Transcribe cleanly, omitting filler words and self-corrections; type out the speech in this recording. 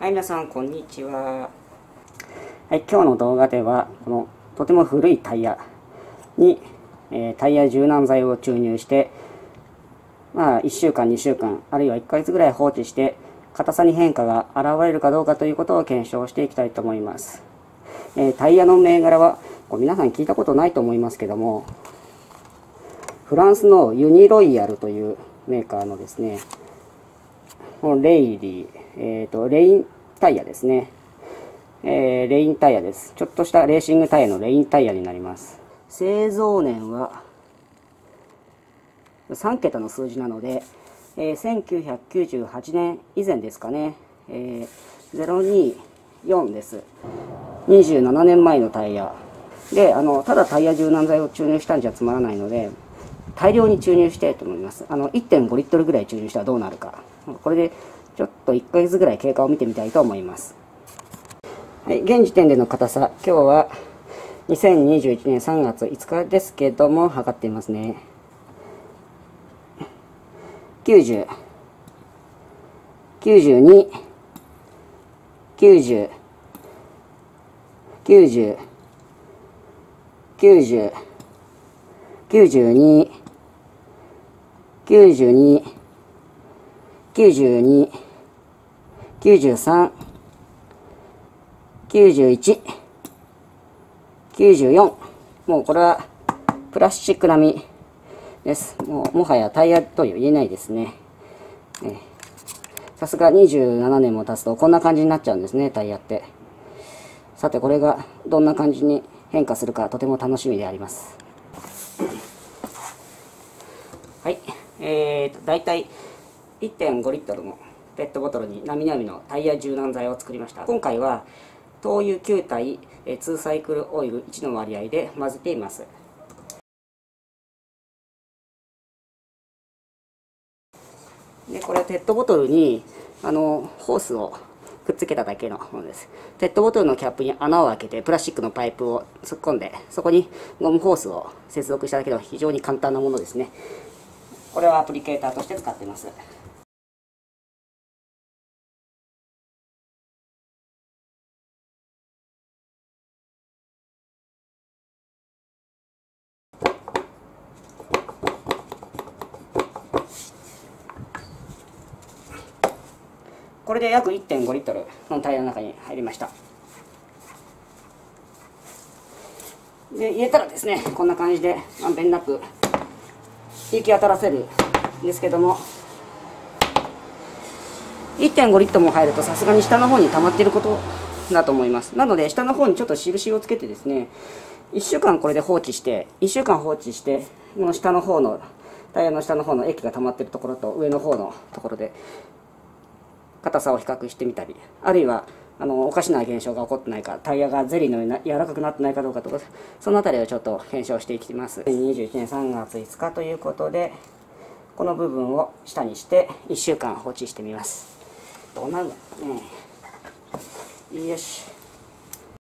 はい、皆さん、こんにちは。はい、今日の動画では、このとても古いタイヤに、タイヤ柔軟剤を注入して、1週間、2週間、あるいは1ヶ月ぐらい放置して、硬さに変化が現れるかどうかということを検証していきたいと思います。タイヤの銘柄は、皆さん聞いたことないと思いますけども、フランスのユニロイヤルというメーカーのですね、このレイリー、レインタイヤですね。レインタイヤです。ちょっとしたレーシングタイヤのレインタイヤになります。製造年は3桁の数字なので、1998年以前ですかね。024です。27年前のタイヤ。で、ただタイヤ柔軟剤を注入したんじゃつまらないので、大量に注入したいと思います。1.5 リットルぐらい注入したらどうなるか。これでちょっと1ヶ月ぐらい経過を見てみたいと思います。はい、現時点での硬さ、今日は2021年3月5日ですけども、測ってみますね。90、92、90、90、90、92、92、92、93、91、94。もうこれはプラスチック並みです。もはやタイヤと言えないですね。さすが27年も経つとこんな感じになっちゃうんですね、タイヤって。さてこれがどんな感じに変化するかとても楽しみであります。はい。だいたい 1.5 リットルのペットボトルになみなみのタイヤ柔軟剤を作りました。今回は灯油9対2サイクルオイル1の割合で混ぜています。でこれはペットボトルにホースをくっつけただけのものです。ペットボトルのキャップに穴を開けてプラスチックのパイプを突っ込んで、そこにゴムホースを接続しただけの非常に簡単なものですね。これはアプリケーターとして使っています。これで約 1.5 リットルのタイヤの中に入りました。で入れたらですね、こんな感じでまんべんなく行き当たらせるんですけども、 1.5 リットルも入るとさすがに下の方に溜まっていることだと思います。なので下の方にちょっと印をつけてですね、1週間これで放置して、この下の方のタイヤの下の方の液が溜まっているところと上の方のところで硬さを比較してみたり、あるいはおかしな現象が起こってないか、タイヤがゼリーのような柔らかくなってないかどうかとか、そのあたりをちょっと検証していきます。2021年3月5日ということで、この部分を下にして1週間放置してみます。どうなるんだろうね。よし。